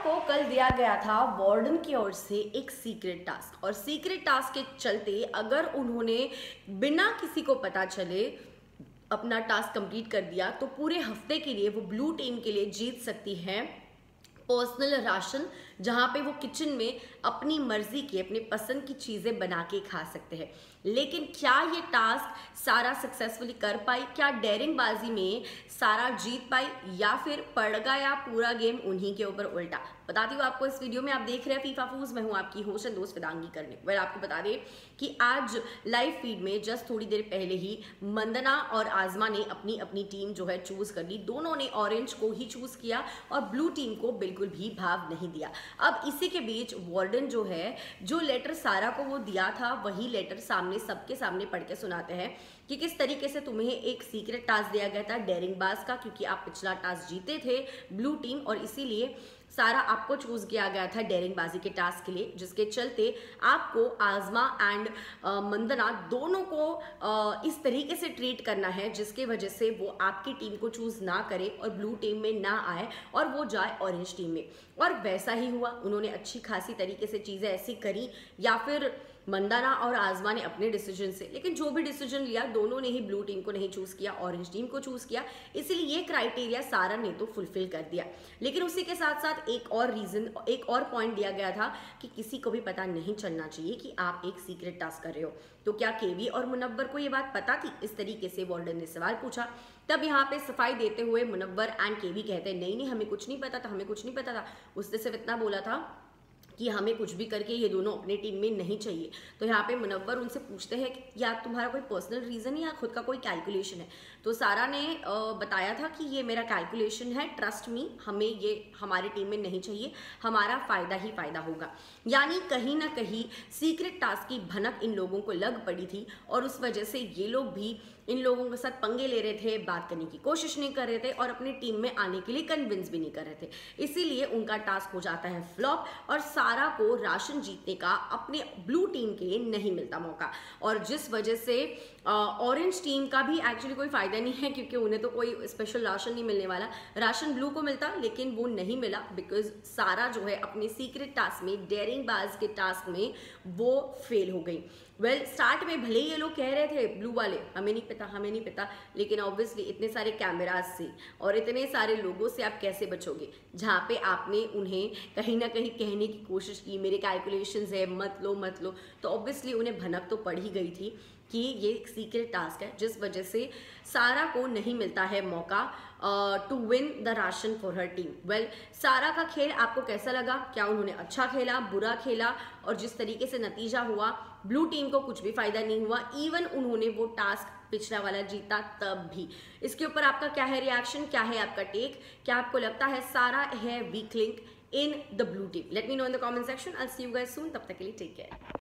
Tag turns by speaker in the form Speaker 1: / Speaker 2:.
Speaker 1: को कल दिया गया था वार्डन की ओर से एक सीक्रेट टास्क, और सीक्रेट टास्क के चलते अगर उन्होंने बिना किसी को पता चले अपना टास्क कंप्लीट कर दिया तो पूरे हफ्ते के लिए वो ब्लू टीम के लिए जीत सकती है पर्सनल राशन, जहां पे वो किचन में अपनी मर्जी की अपनी पसंद की चीजें बना के खा सकते हैं। लेकिन क्या ये टास्क सारा सक्सेसफुली कर पाई? क्या डेयरिंग बाजी में सारा जीत पाई, या फिर पड़ गया पूरा गेम उन्हीं के ऊपर उल्टा? बताती हूँ आपको इस वीडियो में। आप देख रहे हैं फीफा फूज, मैं हूँ आपकी होस्ट एंड दोस्त वेदांगी करने। वेल, आपको बता दें कि आज लाइव फीड में जस्ट थोड़ी देर पहले ही मंदना और आजमा ने अपनी अपनी टीम जो है चूज कर ली। दोनों ने ऑरेंज को ही चूज किया और ब्लू टीम को बिल्कुल भी भाव नहीं दिया। अब इसी के बीच वार्डन जो है, जो लेटर सारा को वो दिया था वही लेटर सामने सबके सामने पढ़ के सुनाते हैं कि किस तरीके से तुम्हें एक सीक्रेट टास्क दिया गया था डेयरिंग बाज का, क्योंकि आप पिछला टास्क जीते थे ब्लू टीम, और इसीलिए सारा आपको चूज किया गया था डेयरिंग बाजी के टास्क के लिए, जिसके चलते आपको आजमा एंड मंदना दोनों को इस तरीके से ट्रीट करना है जिसके वजह से वो आपकी टीम को चूज ना करे और ब्लू टीम में ना आए और वो जाए ऑरेंज टीम में। और वैसा ही हुआ। उन्होंने अच्छी खासी तरीके से चीजें ऐसी करी, या फिर मंदाना और आजमा ने अपने डिसीजन से, लेकिन जो भी डिसीजन लिया दोनों ने ही ब्लू टीम को नहीं चूज किया, ऑरेंज टीम को चूज किया। इसीलिए ये क्राइटेरिया सारा ने तो फुलफिल कर दिया। लेकिन उसी के साथ साथ एक और रीजन, एक और पॉइंट दिया गया था कि किसी को भी पता नहीं चलना चाहिए कि आप एक सीक्रेट टास्क कर रहे हो। तो क्या केवी और मुनव्वर को ये बात पता थी? इस तरीके से वार्डन ने सवाल पूछा। तब यहाँ पे सफाई देते हुए मुनव्वर एंड केवी कहते हैं, नहीं नहीं, हमें कुछ नहीं पता था, हमें कुछ नहीं पता था। उसने सिर्फ इतना बोला था कि हमें कुछ भी करके ये दोनों अपने टीम में नहीं चाहिए। तो यहाँ पे मुनव्वर उनसे पूछते हैं कि या तुम्हारा कोई पर्सनल रीजन है या खुद का कोई कैलकुलेशन है? तो सारा ने बताया था कि ये मेरा कैलकुलेशन है, ट्रस्ट मी, हमें ये हमारी टीम में नहीं चाहिए, हमारा फायदा ही फायदा होगा। यानी कहीं ना कहीं सीक्रेट टास्क की भनक इन लोगों को लग पड़ी थी, और उस वजह से ये लोग भी इन लोगों के साथ पंगे ले रहे थे, बात करने की कोशिश नहीं कर रहे थे और अपनी टीम में आने के लिए कन्विंस भी नहीं कर रहे थे। इसीलिए उनका टास्क हो जाता है फ्लॉप, और सारा को राशन जीतने का अपने ब्लू टीम के लिए नहीं मिलता मौका। और जिस वजह से ऑरेंज टीम का भी एक्चुअली कोई फायदा नहीं है, क्योंकि उन्हें तो कोई स्पेशल राशन नहीं मिलने वाला। राशन ब्लू को मिलता, लेकिन वो नहीं मिला बिकॉज सारा जो है अपने सीक्रेट टास्क में, डेयरिंग बाज के टास्क में वो फेल हो गई। वेल, स्टार्ट में भले ही ये लोग कह रहे थे ब्लू वाले हमें नहीं पता, हमें नहीं पता, लेकिन ऑब्वियसली इतने सारे कैमराज से और इतने सारे लोगों से आप कैसे बचोगे, जहाँ पे आपने उन्हें कहीं ना कहीं कहने की कोशिश की मेरे कैलकुलेशंस है, मत लो मत लो, तो ऑब्वियसली उन्हें भनक तो पड़ ही गई थी कि ये एक सीक्रेट टास्क है, जिस वजह से सारा को नहीं मिलता है मौका to win the ration for her team. Well, Sara का खेल आपको कैसा लगा? क्या उन्होंने अच्छा खेला, बुरा खेला? और जिस तरीके से नतीजा हुआ, ब्लू टीम को कुछ भी फायदा नहीं हुआ, इवन उन्होंने वो टास्क पिछला वाला जीता तब भी। इसके ऊपर आपका क्या है रिएक्शन, क्या है आपका टेक? क्या आपको लगता है सारा है weak link in the blue team? Let me know in the comment section. I will see you guys soon. तब तक के लिए टेक केयर।